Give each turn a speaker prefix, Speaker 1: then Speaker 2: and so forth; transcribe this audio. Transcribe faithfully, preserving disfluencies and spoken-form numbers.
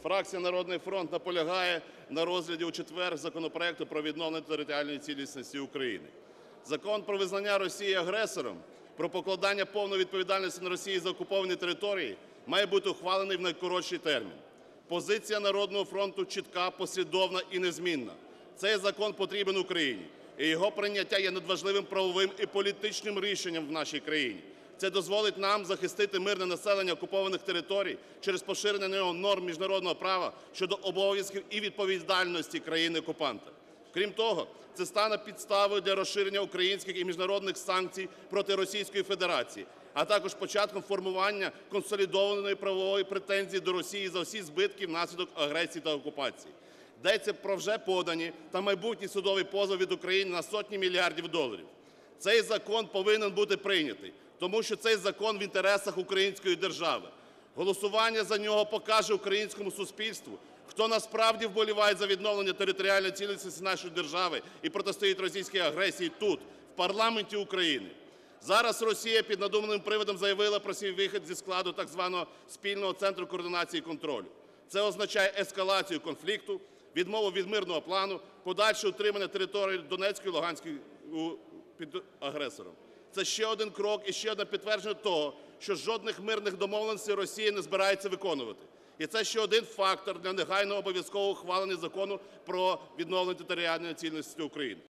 Speaker 1: Фракція "Народний фронт" наполягає на розгляді у четвер законопроекту про відновлення територіальної цілісності України. Закон про визнання Росії агресором, про покладання повної відповідальності на Росію за окуповані території має бути ухвалений в найкоротший термін. Позиція "Народного фронту" чітка, послідовна і незмінна. Цей закон потрібен Україні, і його прийняття є надважливим правовим і політичним рішенням в нашій країні. Це дозволить нам захистити мирне населення окупованих територій через поширення на нього норм міжнародного права щодо обов'язків і відповідальності країни-окупанта. Крім того, це стане підставою для розширення українських і міжнародних санкцій проти Російської Федерації, а також початком формування консолідованої правової претензії до Росії за всі збитки внаслідок агресії та окупації. Йдеться про вже подані та майбутні судові позови від України на сотні мільярдів доларів. Цей закон повинен бути прийнятий, тому що цей закон в інтересах української держави. Голосування за нього покаже українському суспільству, хто насправді вболіває за відновлення територіальної цілісності нашої держави і протистоїть російській агресії тут, в парламенті України. Зараз Росія під надуманим приводом заявила про свій вихід зі складу так званого спільного центру координації і контролю. Це означає ескалацію конфлікту, відмову від мирного плану, подальше утримання території Донецької і Луганської під агресором. Це ще один крок і ще одне підтвердження того, що жодних мирних домовленостей Росія не збирається виконувати. І це ще один фактор для негайного обов'язкового ухвалення Закону про відновлення територіальної цілісності України.